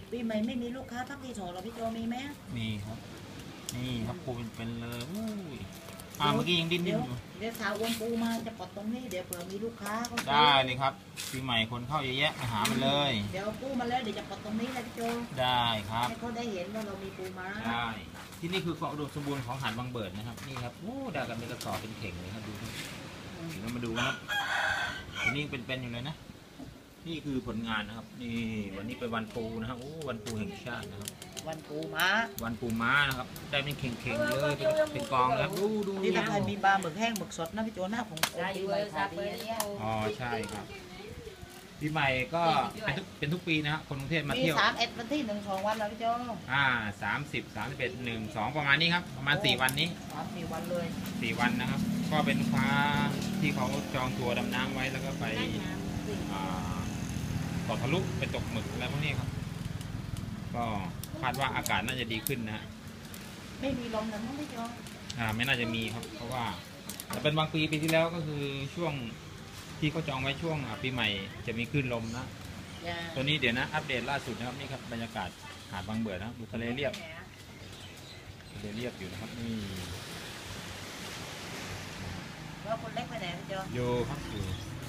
ปีใหม่ไม่มีลูกค้าทักที่โถเราพี่โจมีไหมมีครับนี่ครับปูเป็นเลยอุ้ยเมื่อกี้ยังดิ้นอยู่เดี๋ยวสาววนปูมาจะปลดตรงนี้เดี๋ยวเผื่อมีลูกค้าเขาได้เลยครับปีใหม่คนเข้าเยอะแยะมาหามันเลยเดี๋ยวปูมาแล้วเดี๋ยวจะปลดตรงนี้เลยพี่โจได้ครับให้เขาได้เห็นว่าเรามีปูม้าได้ที่นี่คือความอุดมสมบูรณ์ของหาดบางเบิดนะครับนี่ครับโอ้ได้กันเป็นกระสอบเป็นเข่งเลยครับดูครับเดี๋ยวเรามาดูนะครับอันนี้เป็นอยู่เลยนะนี่คือผลงานนะครับนี่วันนี้เป็นวันปูนะครับโอ้วันปูแห่งชาตินะครับวันปูม้าวันปูม้านะครับได้เป็นเข่งๆเลยเป็นกองครับดูนี่ถ้าใครมีปลาหมึกแห้งหมึกสดนะพี่โจหน้าของปีใหม่ขายดีอ๋อใช่ครับปีใหม่ก็เป็นทุกปีนะครับคนกรุงเทพมาเที่ยว 31วันที่1-2วันแล้วพี่โจ 30 31 1 2ประมาณนี้ครับประมาณ4วันนี้ 4วันเลย 4วันนะครับก็เป็นลูกค้าที่เขาจองทัวร์ดำน้ำไว้แล้วก็ไปเกาะทะลุไปตกหมึกอะไรพวกนี้ครับก็คาดว่าอากาศน่าจะดีขึ้นนะไม่มีลมนะพี่โจไม่น่าจะมีครับเพราะว่าแต่เป็นบางปีที่แล้วก็คือช่วงที่เขาจองไว้ช่วงปีใหม่จะมีคลื่นลมนะตัวนี้เดี๋ยวนะอัปเดตล่าสุดนะครับนี่ครับบรรยากาศหาดบางเบิดนะดูทะเลเรียบอยู่นะครับนี่แล้วคนเล็กไปไหนพี่โจอยู่ครับอยู่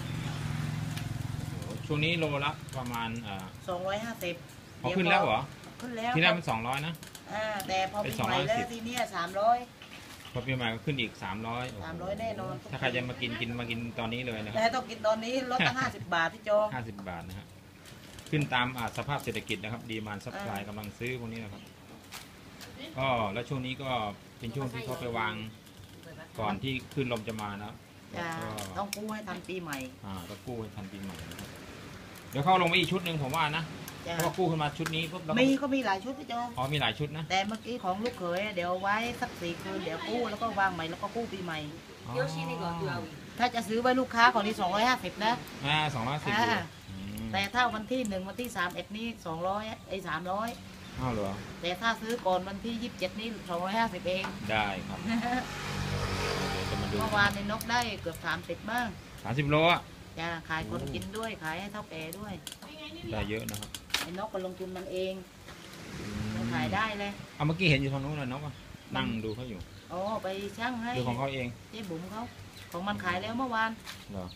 ช่วงนี้โลละประมาณ 250 ขึ้นแล้วเหรอขึ้นแล้วที่แรกมัน200นะแต่พอปีใหม่แล้วทีนี้300 พอปีใหม่ก็ขึ้นอีก 300แน่นอนถ้าใครจะมากินตอนนี้เลยนะครับแต่ต้องกินตอนนี้ลดตั้ง50 บาทพี่โจ 50 บาทนะฮะขึ้นตามสภาพเศรษฐกิจนะครับดีมานด์ซัพพลายกำลังซื้อพวกนี้นะครับก็แล้วช่วงนี้ก็เป็นช่วงที่เขาไปวางก่อนที่ขึ้นลมจะมานะต้องกู้ให้ทันปีใหม่ต้องกู้ให้ทันปีใหม่นะครับเดี๋ยวเขาลงไปอีกชุดหนึ่งผมว่านะเพราะกู้ขึ้นมาชุดนี้ปุ๊บก็มีหลายชุดพี่โจมีหลายชุดนะแต่เมื่อกี้ของลูกเขยเดี๋ยวไว้สัก4 คืนเดี๋ยวกู้แล้วก็วางใหม่แล้วก็กู้ปีใหม่ถ้าจะซื้อไว้ลูกค้าของนี่250นะ 250 แต่ถ้าวันที่1วันที่31นี่200 300 เหรอแต่ถ้าซื้อก่อนวันที่27นี่250เองได้ครับเมื่อวานในนกได้เกือบ30บ้าง 30 โลอ่ะจะขายคนกินด้วยขายให้เท่าแก่ด้วยได้เยอะนะครับไอ้นกก็ลงทุนมันเองมันขายได้เลยเมื่อกี้เห็นอยู่ทางนู้นเลยนกนั่งดูเขาอยู่ไปช่างให้ดูของเขาเองเจ๊บุ๋มเขาของมันขายแล้วเมื่อวานเหรอ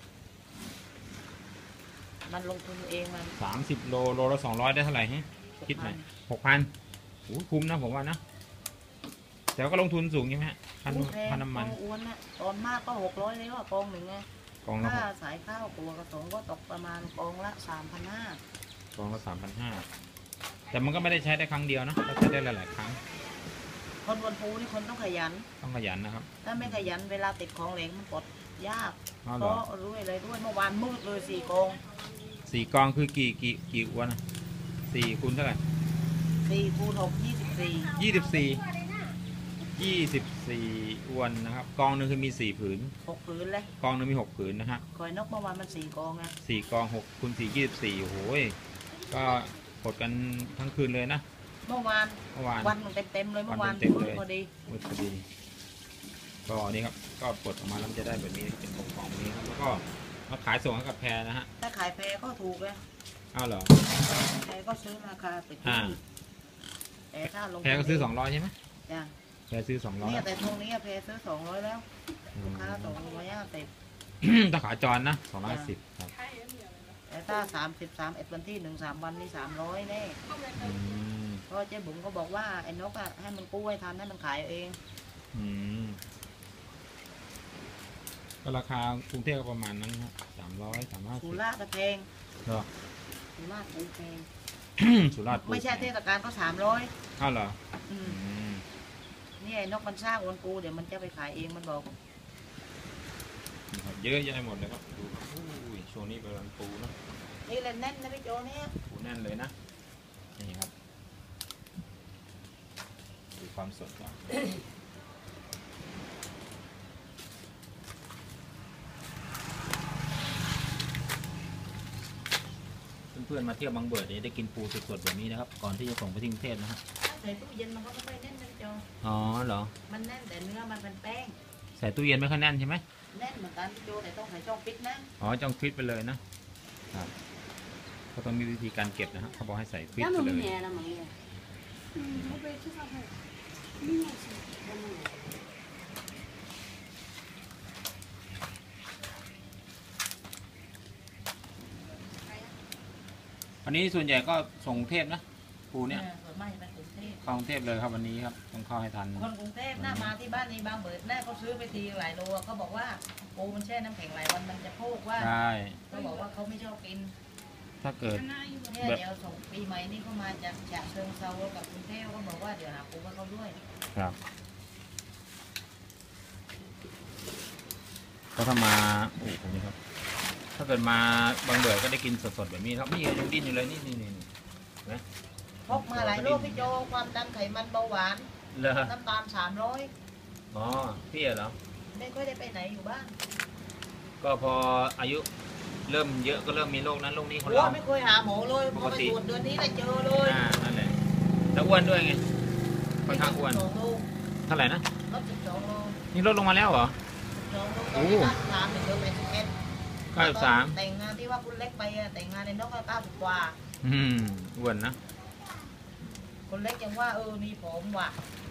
มันลงทุนเองมัน 30 โลละ200ได้เท่าไหร่ฮะคิดหน่อย6,000คุ้มนะผมว่านะแต่ก็ลงทุนสูงใช่ไหมพันน้ำมันอ้วนนะตอนมากก็600เลยว่ากองหนึ่งไงถ้าสายข้าวตัวกระสงก็ตกประมาณกองละ 3,500 กองละ 3,500แต่มันก็ไม่ได้ใช้ได้ครั้งเดียวนะใช้ได้หลายๆครั้งคนบนภูนี่คนต้องขยันนะครับถ้าไม่ขยันเวลาติดของเหลวมันปลดยากเพราะรู้อะไรด้วยเมื่อวานมืดเลย4 กอง 4 กองคือกี่วันนะ4 คูณเท่าไหร่ 4 คูณ 6 24อวนนะครับกองนึงคือมี4 ผืน 6 ผืนเลยกองนึงมี6 ผืนนะฮะคอยนกเมื่อวานมัน4 กองไง 4 กอง6 คูณ 4 24โอ้โหก็กดกันทั้งคืนเลยนะเมื่อวานวันเต็มเลยเมื่อวานพอดีก็นี่ครับก็กดออกมาแล้วจะได้แบบนี้เป็นกล่องนี้ครับแล้วก็มาขายส่งให้กับแพรนะฮะถ้าขายแพรก็ถูกเลยเหรอแพรก็ซื้อราคาติดแต่ถ้าลงแพรก็ซื้อ200ใช่ไหมจ้ะแพรซื้อ200 เนี่ยแต่ตรงนี้แพรซื้อ200แล้วลูกค้า250 ถ้าขาจรนะ210ครับแต่ถ้า31วันที่1-3 วันนี่300แน่เพราะเจ๊บุ๋มก็บอกว่าไอ้นกให้มันกู้ให้ทันให้มันขายเองก็ราคากรุงเทพก็ประมาณนั้นครับ300 350 สุราษฎร์แพงเหรอสุราษฎร์แพงสุราษฎร์ไม่ใช่เทศกาลก็300 เหรอนี่ไอ้นกมันสร้างวันปูเดี๋ยวมันจะไปขายเองมันบอกเยอะแยะหมดเลยครับดูช่วงนี้เป็นวันปูนะนี่แหละแน่นนะพี่โจเนี่ยปูแน่นเลยนะนี่ครับดูความสดก่อนเพื่อนๆมาเที่ยวบางเบิดได้กินปูสดๆแบบนี้นะครับก่อนที่จะส่งไปที่กรุงเทพนะฮะใส่ตู้เย็นมันก็ไม่ค่อยแน่นนะพี่โจเหรอมันแน่นแต่เนื้อมันเป็นแป้งใส่ตู้เย็นไม่ค่อยแน่นใช่ไหมแน่นเหมือนกันพี่โจแต่ต้องใส่ช่องฟิตนะช่องฟิตไปเลยนะครับก็ต้องมีวิธีการเก็บนะฮะเขาบอกให้ใส่ฟิต Đã ไป mà เล mình ย nhẹ là mọi người. Nó về chứ sao phải. Đã mà nhẹ. อันนี้ส่วนใหญ่ก็ส่งกรุงเทพนะปูเนี่ยส่วนมากจะเป็นกรุงเทพเข้ากรุงเทพเลยครับวันนี้ครับต้องเข้าให้ทันคนกรุงเทพน่ามาที่บ้านนี้บางเบิดแน่เขาซื้อไปทีหลายโลเขาบอกว่าปูมันแช่น้ำแข็งหลายวันมันจะโพกว่าใช่เขาบอกว่าเขาไม่ชอบกินถ้าเกิดเนี่ยเดี๋ยวส่งปีใหม่นี่เขามาจากฉะเชิงเซากับกรุงเทพเขาบอกว่าเดี๋ยวหาปูให้เขาด้วยครับก็ถ้ามาโอ้โหนี่ครับ ถ้าเกิดมาบางเดือก็ได้กินสดๆแบบนี้ครับนี่ยังดิ้นอยู่เลยนี่นะพกมาหลายโรคพี่โจความดันไขมันเบาหวานเลอน้ำตาล300 อ๋อพี่เหรอไม่ค่อยได้ไปไหนอยู่บ้านก็พออายุเริ่มเยอะก็เริ่มมีโรคนั้นโรคนี้คนโอ้เราไม่เคยหาหมอเลยพอไปตรวจเดือนนี้ได้เจอเลยนั่นแหละแล้วอ้วนด้วยไงค่อนข้างอ้วน 12 โลเท่าไหร่นะลด12 โลนี่ลดลงมาแล้วเหรอ 12 โลตอนนี้93เหลือ81 93 แต่งงานที่ว่าคุณเล็กไปอะแต่งงานในนกก็90 กว่าอ้วนนะคนเล็กยังว่านี่ผมว่ะ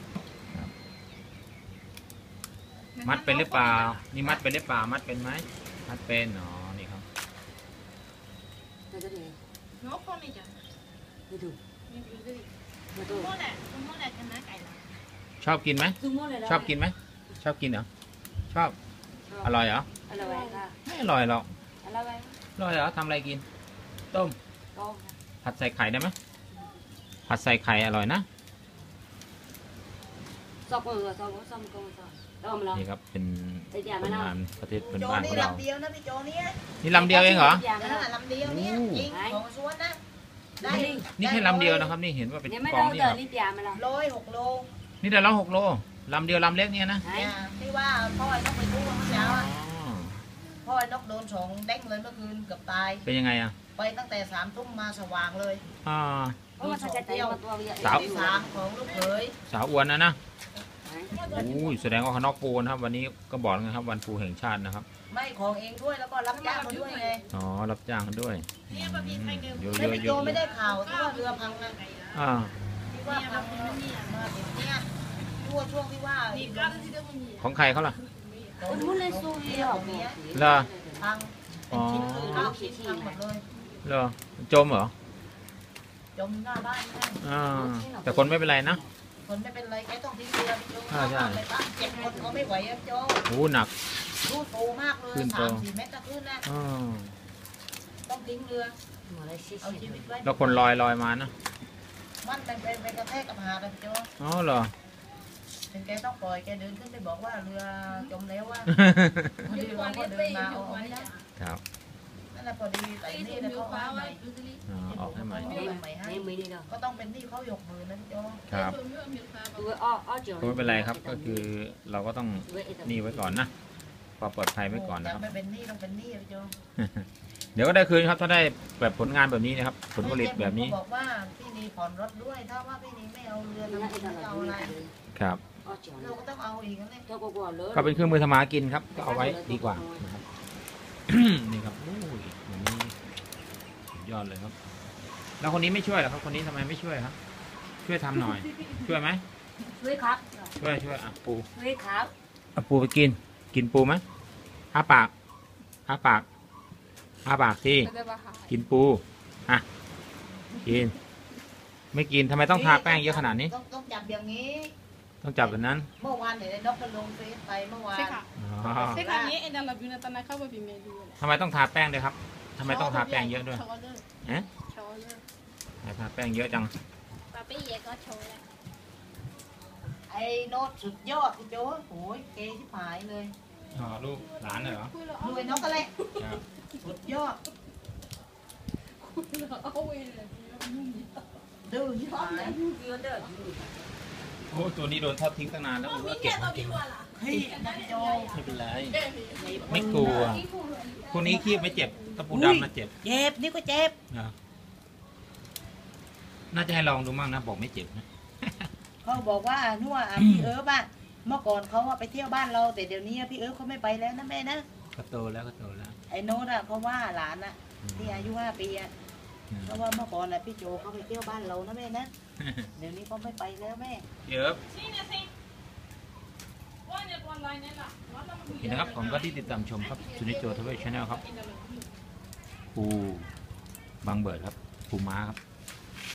มัดเป็นหรือเปล่านี่มัดเป็นหรือเปล่ามัดเป็นไหมมัดเป็นอ๋อนี่ครับ Đây cái này. Nó con này chẳng. Đây thử. Nhưng cái gì? Mà Tôi tôi. mua này cái má cày là. ชอบกินไหม Tôi mua này đâu. ชอบกินไหมชอบกินเหรอชอบอร่อยเหรอ Ở đâu vậy ta? ไม่อร่อยหรอก Ở đâu vậy? อร่อยเหรอทำอะไรกิน ต้ม Con. ผัดใส่ไข่ได้ไหมผัดใส่ไข่อร่อยนะ Xong rồi xong rồi xong con rồi. Đâu mà นี่ lo. ครับเป็น Để nhà ผ mà ล lo. งานประเทศเป็นโจบ้านขนี่องเราลำเดียวนะพี่โจเนี่ยนี่ลำเดียวเองเหรอ Nhà mà lo. ลำเดียวเนี่ยจริงของสวนนะได้นี่แค่ลำเดียวนะครับ นี่เห็นว่าเป็น Nhà mấy กอง đâu นี่ giờ ครับ đi nhà mà lo. 106 โลนี่ได้แล้ว6 โลลำเดียวลำเล็กเนี่ยนะเนี่ย Đấy. ที่ว่าพ่อไอ้นกไปกู้เมื่อเช้าอ๋อะอพ่อไอ้นกโดน2 เด้งเลยเมื่อคืนเกือบตายเป็นยังไงอ่ะไปตั้งแต่3 ทุ่มมาสว่างเลยอ่า Ủa mà sao chạy chạy mà tôi bây giờ. Sao? ที่3ของลูกเขยสาวอ้วนนะนะ Đấy. อุ้ยแสดงว่าเขานอกปูนะครับ วันนี้ก็บอกแล้วนะครับวันปูแห่งชาตินะครับไม่ของเองด้วยแล้วก็รับจ้างเขาด้วยไงอ๋อรับจ้างเขาด้วยเยอะไม่เยพี่อะโจไม่ได้ข่าวที่ว่าเรือพังนะอ่าที่ว่าพังมาถึงเนี่ยช่วงที่ว่า Thì ra thì đâu mà nhỉ? ของใครเขาล่ะ Ủa muốn lên xu đi học nè. เหรอพังเป็นชิ้นคือข้าวชิ้นพังหมดเลยเหรอจมเหรอจมหน้าบ้านนั่นอ่าแต่คนไม่เป็นไรนะคนไม่เป็นไรแกต้องทิ้งเรือพี่โจใช่ใช่ไปตั้ง7 คนเขาไม่ไหวอะพี่โจโอ้หนักรูดโตมากเลยขึ้นโต 3-4 เมตรก็ขึ้นนะอ่าต้องทิ้งเรือ Mà đây xí เอา xí. ชีวิตไว้แล้วคนลอยมานะมันไปกระแทกกับหาดนะพี่โจอ๋อเหรอถึงแกต้องปล่อยแกเดินขึ้นไปบอกว่าเรือจมแล้วว่าพอดีเราก็เดินมาเอาไม่ได้ครับนั่นแหละพอดีไต่นี่แล้วเขาเอาใหม่อ๋อออกให้ใหม่ Em mới đi đâu. ก็ต้องเป็นหนี้เขายกมือนะพี่โจครับ Tôi ó trường. ก็ไม่เป็นไรครับก็คือเราก็ต้อง Với นี่ไว้ก่อนนะความปลอดภัยไว้ก่อนนะคจะรับไม่เป็นหนี้ต้องเป็นหนี้พี่โจเดี๋ยวก็ได้คืนครับถ้าได้แบบผลงานแบบนี้นะครับ ผลผลิตแบบนี้เขาบอกว่าพี่นีผ่อนรถด้วยถ้าว่าพี่นีไม่เอาเรือทำกินจะเอาอะไรครับ ó trường. เราก็ต้องเอาอีกนั่นแหละ Cho cô quả lớn. ก็เป็นเครื่องมือทำมาหากินครับ ก็เอาไว้ดีกว่านะครับ นี่ครับโอ้ยวันนี้สุดยอดเลยครับ แล้วคนนี้ไม่ช่วยเหรอครับ คนนี้ทำไมไม่ช่วยครับ ช่วยทำหน่อย ช่วยไหม Với khắp. ช่วยอ่ะปู Với khắp. เอาปูไปกิน กินปูไหมอ้าปากอ้าปากอ้าปากที่ Cái bà hại. กินปูอ่ะกิน ไม่กินทำไมต้องทาแป้งเยอะขนาดนี้ต้องจับอย่างนี้ต้องจับแบบนั้นเมื่อวานเนี่ยนกมันลงเฟซไปเมื่อวาน Thế cả. อ๋อ Thế cả nhé, em đang là vì là tao này không bởi vì mẹ đi. ทำไมต้องทาแป้งด้วยครับทำไมต้องทาแป้งเยอะด้วย Cháu ơi. ฮะ Cháu ơi. ทำไมทาแป้งเยอะจัง Bà bây giờ có cháu này. ไอ้โน้ตสุดยอดพี่โจ้โอ้ยเกย์ที่หายเลยอ๋อลูกหลานเหรอ Khui là ดูไอ้นกอะไรครับสุดยอด ôi là gì đó, nhung gì. ดื้อที่หายโอ้ตัวนี้โดนทอดทิ้งตั้งนานแล้วผมก็เก็บมากินเฮ้ยนะพี่โจไม่เป็นไรไม่กลัวพวกนี้คีบไม่เจ็บตะปูดำนะเจ็บเจ็บนี่ก็เจ็บนะน่าจะให้ลองดูมั่งนะบอกไม่เจ็บนะเขาบอกว่านัวพี่เอิร์ฟอะเมื่อก่อนเขาอะไปเที่ยวบ้านเราแต่เดี๋ยวนี้พี่เอิร์ฟเขาไม่ไปแล้วนะแม่นะก็โตแล้วก็โตแล้วไอ้โน้ตอะเขาว่าหลานอะที่อายุ5 ปีอะเพราะว่าเมื่อก่อนน่ะพี่โจเขาไปเที่ยวบ้านเรานะแม่นะ เดี๋ยวนี้เขาไม่ไปแล้วแม่เยอะนี่นะครับผมก็ที่ติดตามชมครับสุนิจโจทวีชแนลครับปูบางเบิดครับปูม้าครับ